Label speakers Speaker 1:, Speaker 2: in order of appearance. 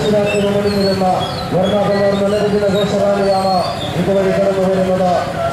Speaker 1: രക്ഷിതാക്കൾ മുന്നിൽ വരുന്ന വർണ്ണാഭമാർന്ന നിരഞ്ജന ഘോഷറാലിയാണ് ഇതുവഴി കടന്നു വരുന്നത്.